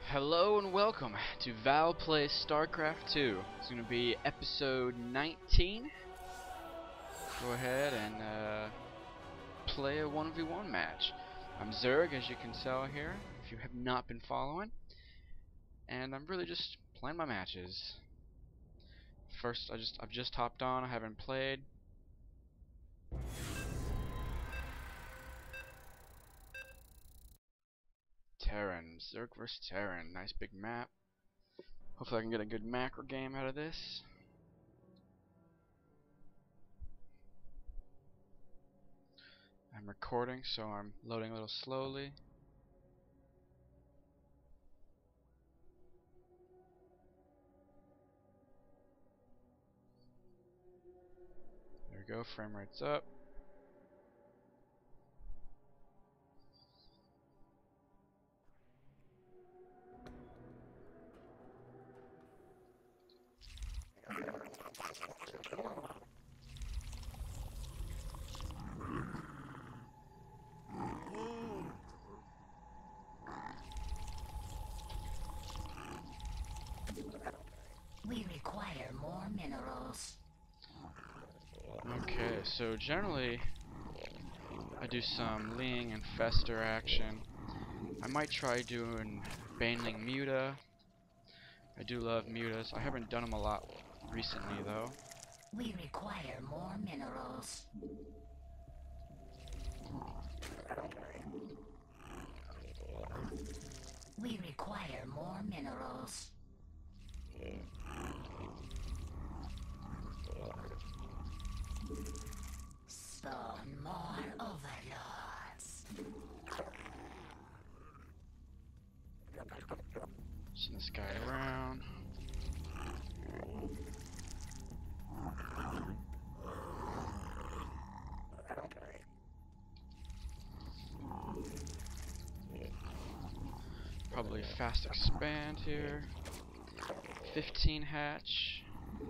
Hello and welcome to Vaal plays Starcraft 2. It's going to be episode 19. Go ahead and play a 1v1 match. I'm Zerg, as you can tell here, if you have not been following. And I'm really just playing my matches. First, I've just hopped on, I haven't played. Terran, Zerg vs Terran, nice big map. Hopefully I can get a good macro game out of this. I'm recording, so I'm loading a little slowly. There we go, frame rate's up. We require more minerals. Okay, so generally I do some Ling and Fester action. I might try doing Baneling Muta. I do love Mutas. I haven't done them a lot recently though. We require more minerals. We require more minerals. Spawn more overlords. Send this guy around. Probably fast expand here. 15 hatch.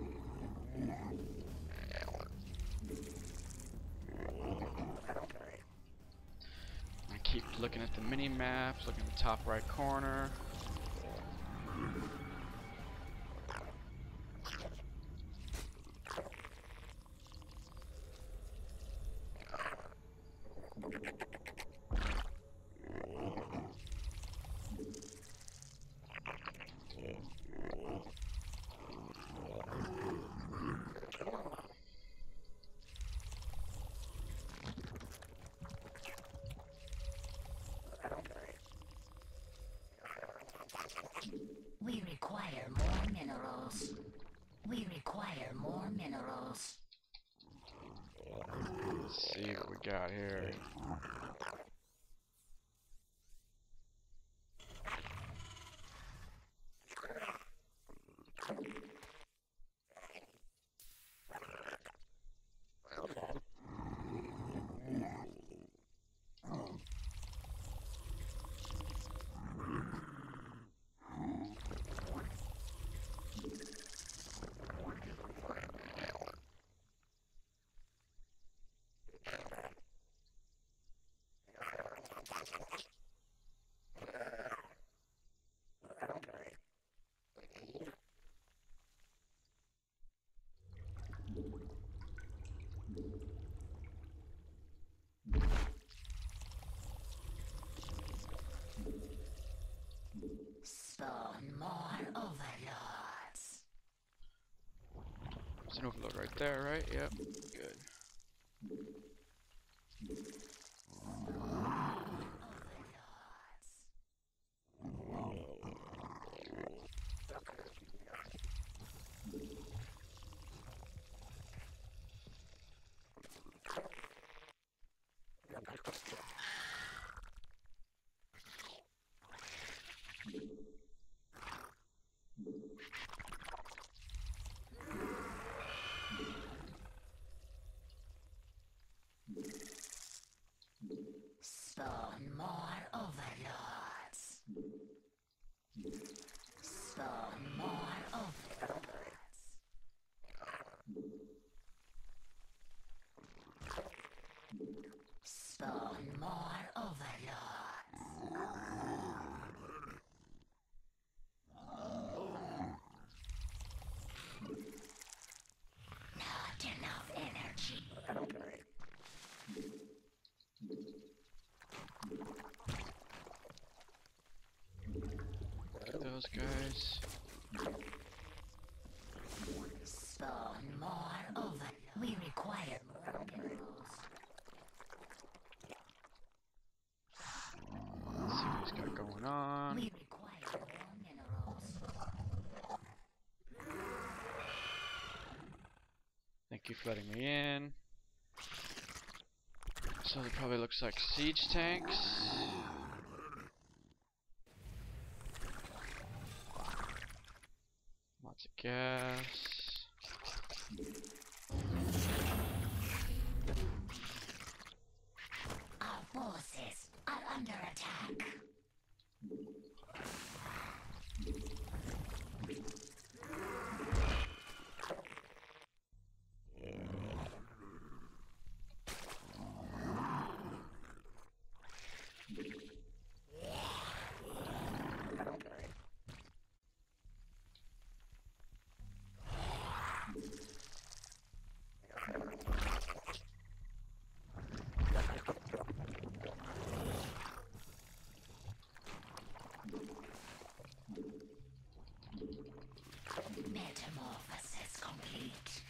I keep looking at the mini map, looking at the top right corner. We require more minerals. We require more minerals. Let's see what we got here. Spawn more overlords. There's an overload right there, right? Yep. Good. those guys. Spawn more over. We require more minerals. Let's see what he's got going on. We require more minerals. Thank you for letting me in. So it probably looks like siege tanks. Lots of gas. Our forces are under attack. Metamorphosis complete.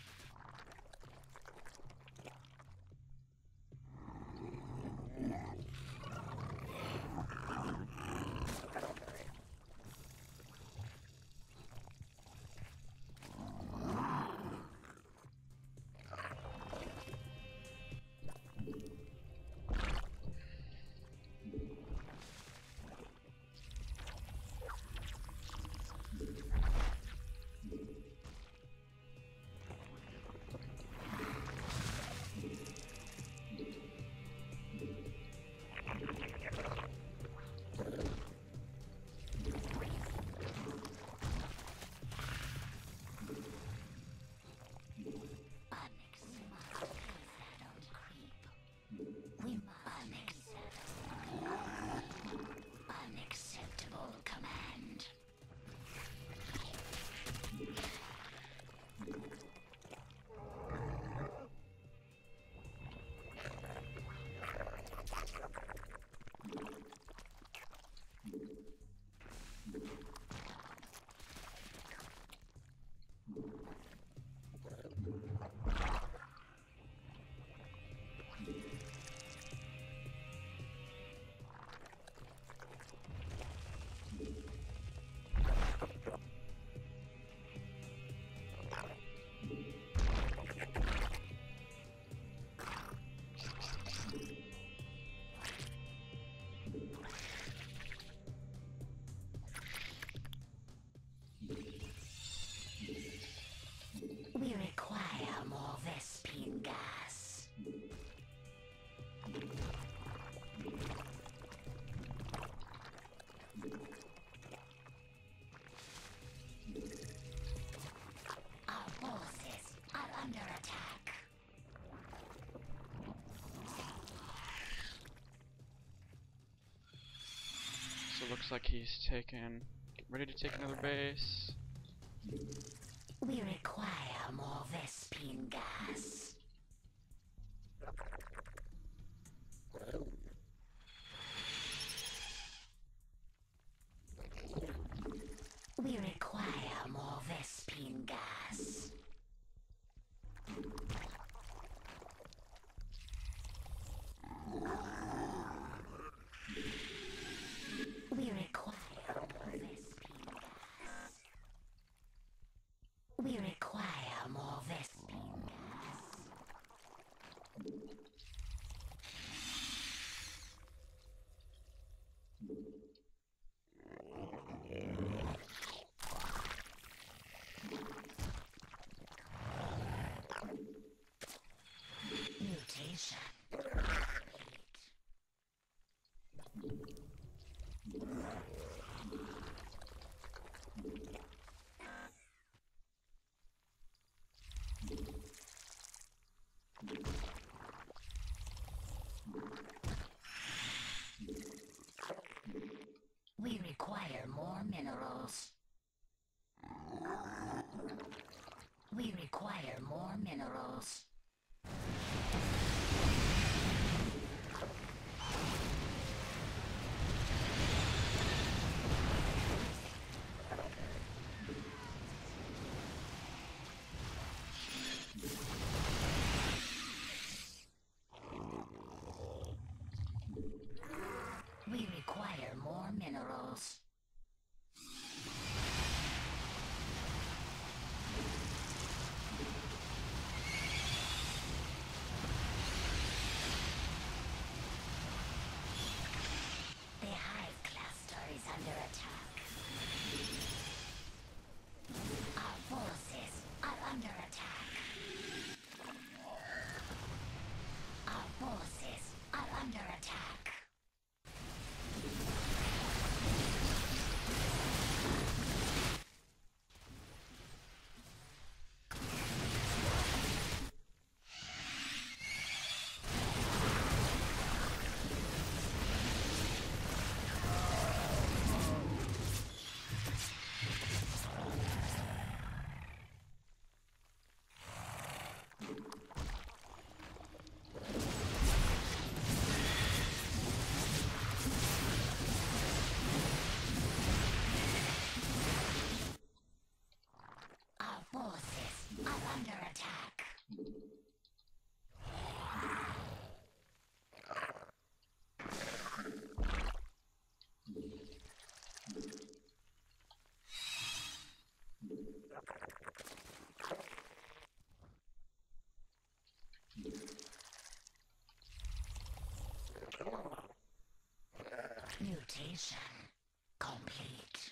Unacceptable command. We require more Vespine gas. Our forces are under attack. So it looks like he's ready to take another base. We require more Vespine gas. We require more Vespine gas. We require more Vespine gas. We require more Vespine gas. Mutation. We require more minerals. We require more minerals. boss. The hive cluster is under attack. Our forces are under attack. Our forces are under attack. Our forces are under attack. Mutation complete.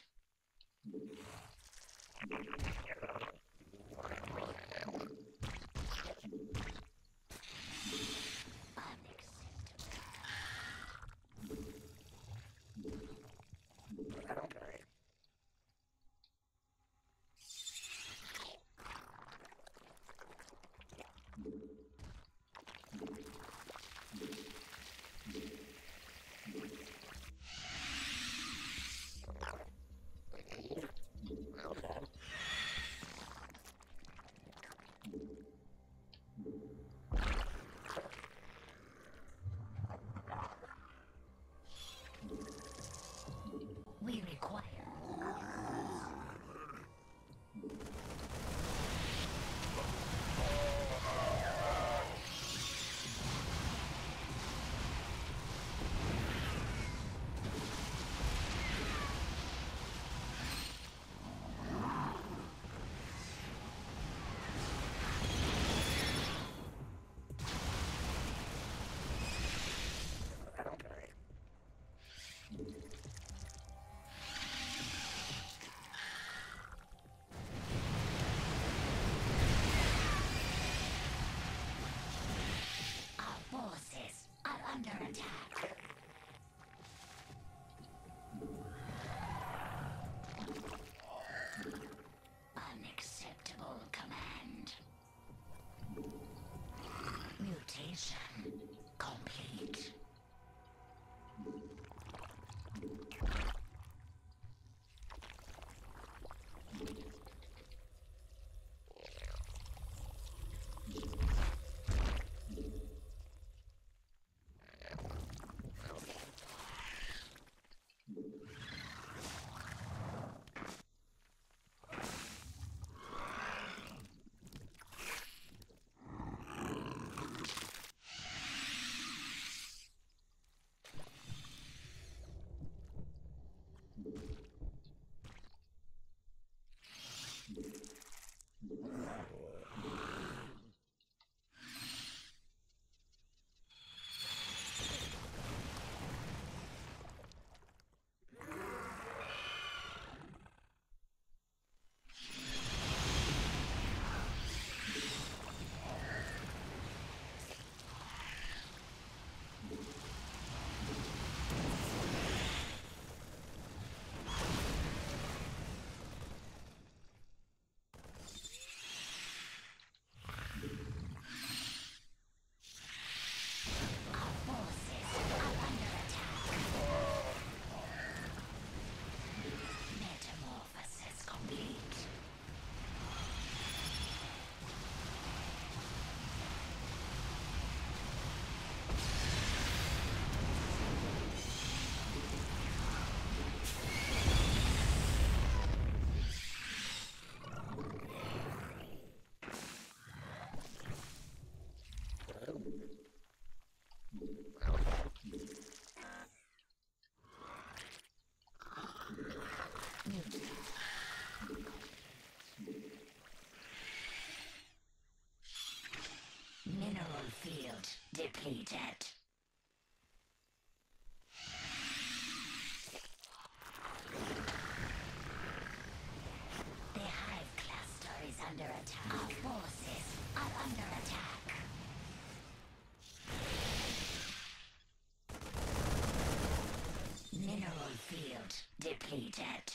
field depleted.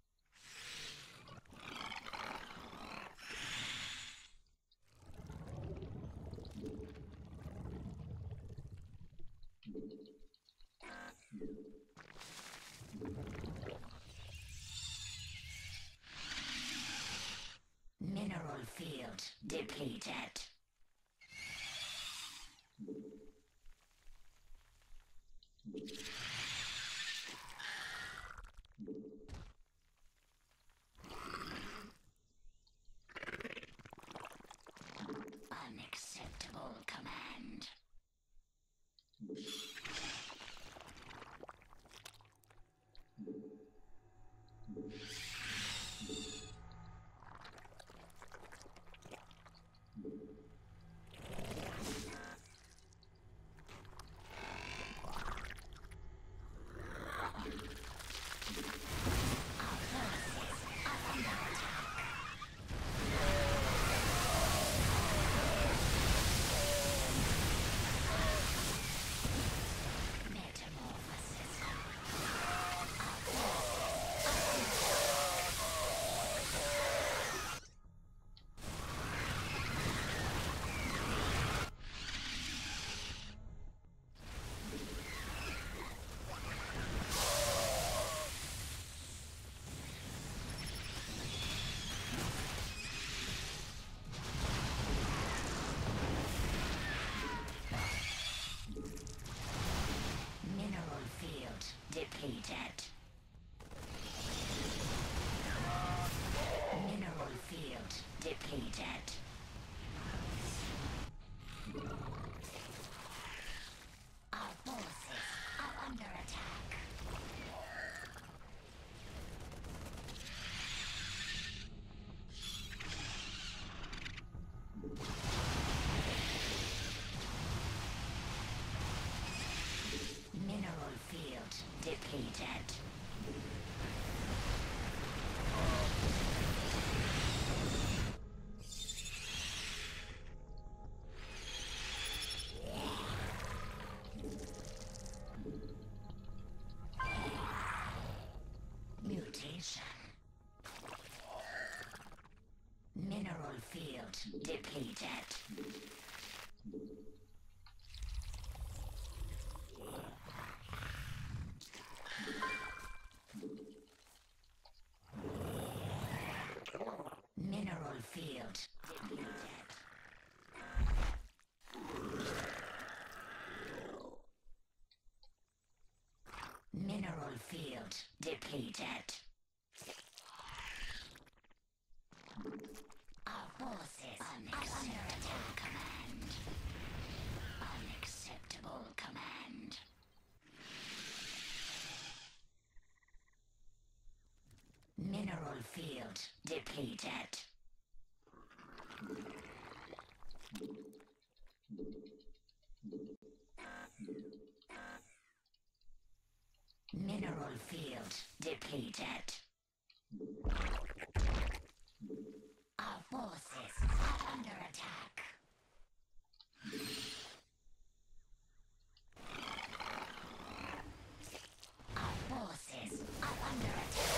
Mineral field depleted. Unacceptable command. Depleted. Mineral field depleted. Our forces are under attack. Mineral field depleted. Mutation. Mineral field depleted. Mineral field depleted. Mineral field depleted. Our forces are under attack. Command. Unacceptable command. Mineral field depleted. Mineral field depleted. Our forces are under attack. Our forces are under attack.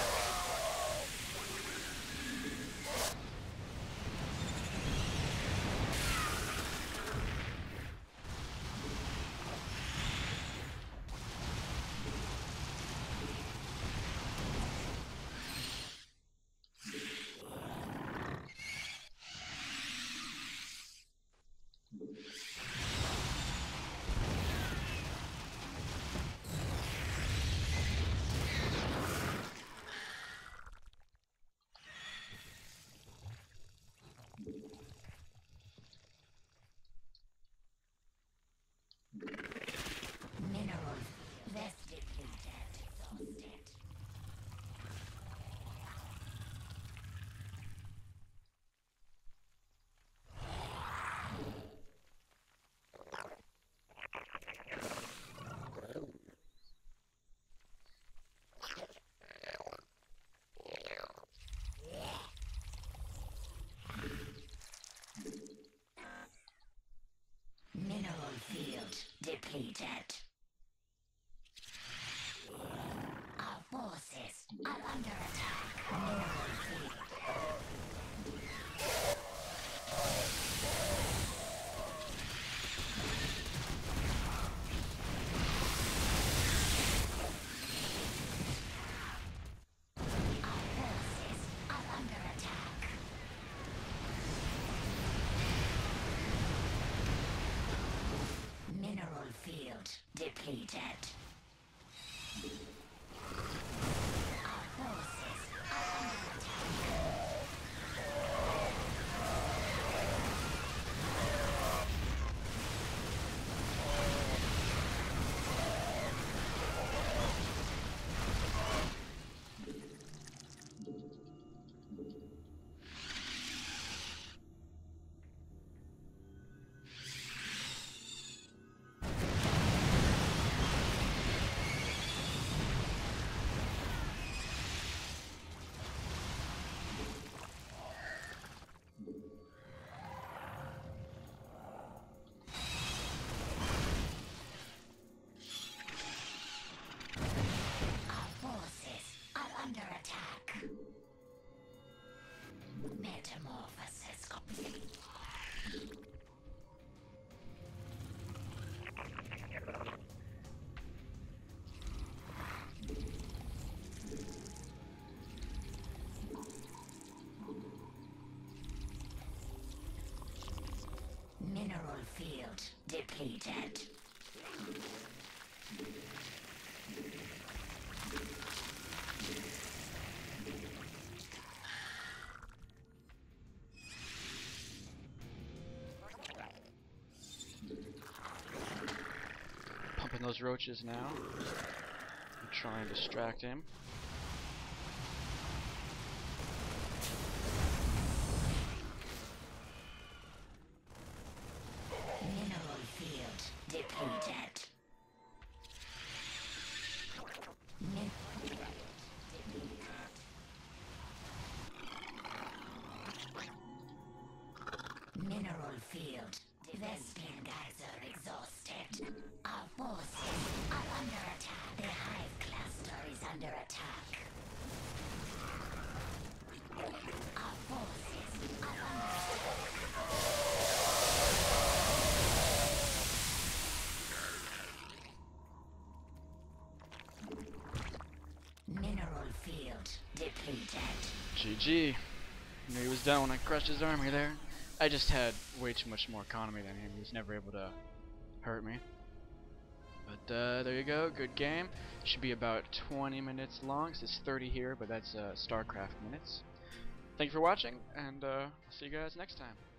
depleted. Pumping those roaches now. Try and distract him. Mineral field depleted. Mineral field. Vespian geyser exhausted. Our forces are under attack. The hive cluster is under attack. Our forces are under attack. Mineral field depleted. GG. Knew he was done when I crushed his army there. I just had way too much more economy than him. He was never able to hurt me. But there you go. Good game. Should be about 20 minutes long. It says 30 here, but that's Starcraft minutes. Thank you for watching, and I'll see you guys next time.